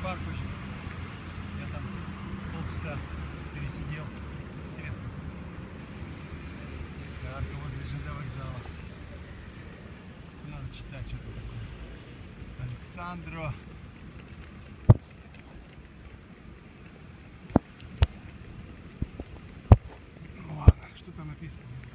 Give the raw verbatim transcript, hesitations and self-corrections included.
парк очень. Я там полчаса пересидел. Интересно. Карта возле ЖД вокзала. Надо читать, что тут такое. Александро. Ну ладно, что там написано?